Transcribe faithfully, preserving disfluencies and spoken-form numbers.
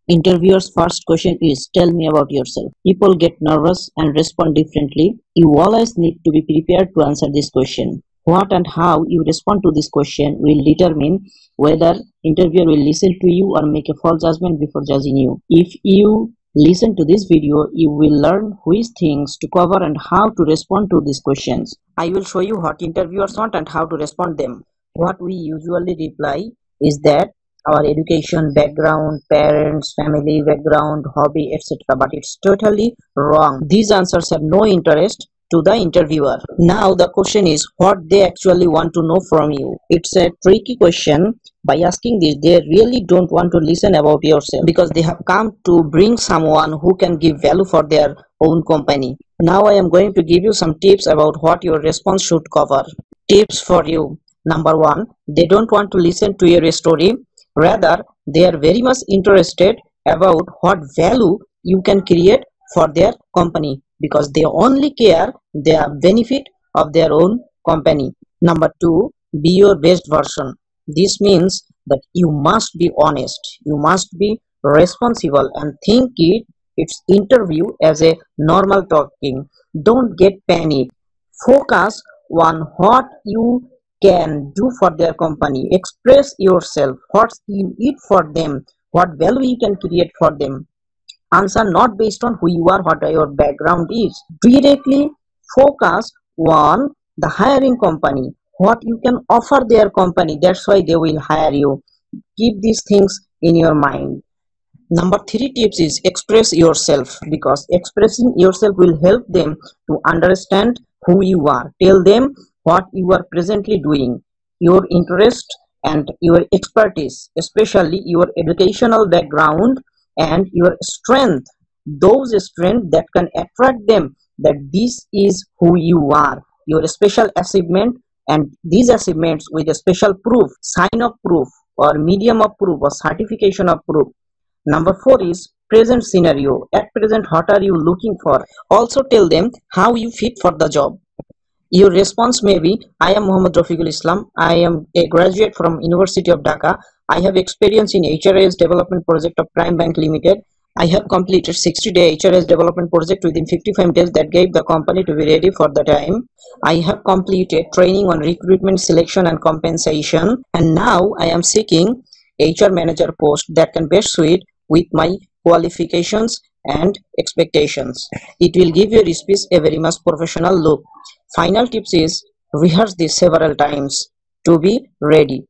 Interviewer's first question is, tell me about yourself. People get nervous and respond differently. You always need to be prepared to answer this question. What and how you respond to this question will determine whether interviewer will listen to you or make a false judgment before judging you. If you listen to this video, you will learn which things to cover and how to respond to these questions. I will show you what interviewers want and how to respond them. What we usually reply is that our education background, parents, family background, hobby, et cetera. But it's totally wrong. These answers have no interest to the interviewer. Now the question is what they actually want to know from you. It's a tricky question. By asking this, they really don't want to listen about yourself because they have come to bring someone who can give value for their own company. Now I am going to give you some tips about what your response should cover. Tips for you. Number one, they don't want to listen to your story. Rather, they are very much interested about what value you can create for their company because they only care the benefit of their own company. Number two, be your best version. This means that you must be honest, you must be responsible and think it its interview as a normal talking. Don't get panicked. Focus on what you can do for their company. Express yourself, what's in it for them, what value you can create for them. Answer not based on who you are, what your background is. Directly focus on the hiring company, what you can offer their company. That's why they will hire you. Keep these things in your mind. Number three tips is express yourself because expressing yourself will help them to understand who you are. Tell them what you are presently doing, your interest and your expertise, especially your educational background and your strength, those strengths that can attract them that this is who you are, your special achievement, and these achievements with a special proof, sign of proof or medium of proof or certification of proof. Number four is present scenario. At present, what are you looking for? Also tell them how you fit for the job. Your response may be, I am Mohammed Rafiqul Islam. I am a graduate from University of Dhaka. I have experience in H R S development project of Prime Bank Limited. I have completed sixty day H R S development project within fifty-five days that gave the company to be ready for the time. I have completed training on recruitment, selection and compensation. And now I am seeking H R manager post that can best suit with my qualifications and expectations. It will give your speech a very much professional look. Final tips is rehearse this several times to be ready.